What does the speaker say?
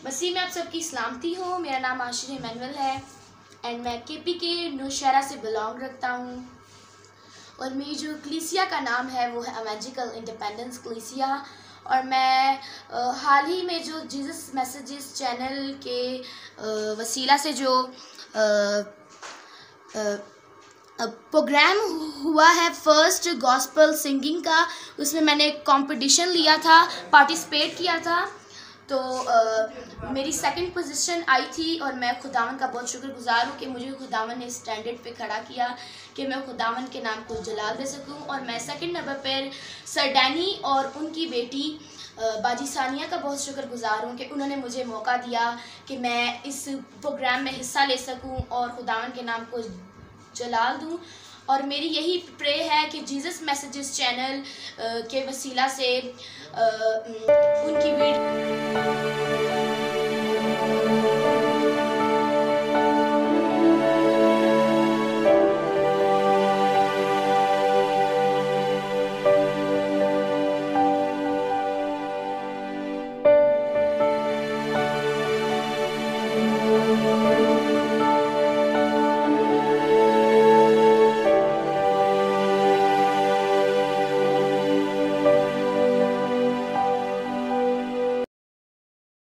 मसीह में आप सबकी सलामती हो। मेरा नाम आशिर इमैनुअल है एंड मैं केपी के नौशहरा से बिलोंग रखता हूँ और मेरी जो कलीसिया का नाम है वो है एवेंजिकल इंडिपेंडेंस कलीसिया। और मैं हाल ही में जो जीसस मैसेजेस चैनल के वसीला से जो प्रोग्राम हुआ है फर्स्ट गॉस्पल सिंगिंग का, उसमें मैंने कंपटीशन लिया था, पार्टिसिपेट किया था। तो मेरी सेकंड पोजीशन आई थी और मैं खुदावन का बहुत शुक्रगुजार हूँ कि मुझे खुदावन ने स्टैंडर्ड पे खड़ा किया कि मैं खुदावन के नाम को जलाल दे सकूँ। और मैं सेकंड नंबर पर सर डैनी और उनकी बेटी बाजी सानिया का बहुत शुक्रगुजार हूँ कि उन्होंने मुझे मौका दिया कि मैं इस प्रोग्राम में हिस्सा ले सकूँ और खुदावन के नाम को जलाल दूँ। और मेरी यही प्रे है कि जीसस मैसेजेस चैनल के वसीला से उनकी